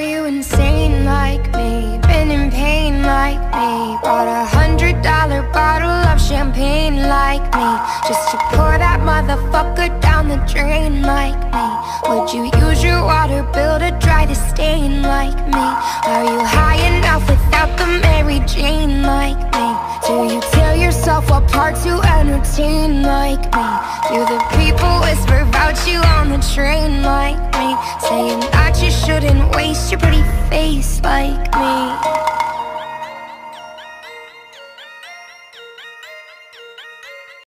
you insane like me? Been in pain like me? Bought $100 bottle of champagne like me, just to pour that motherfucker down the drain like me? Would you use your water bill to dry the stain like me? Are you high enough without the Mary Jane like me? Do you tear yourself apart to entertain like me? Do the people whisper about you on the train like me, saying that you shouldn't waste your pretty face like me?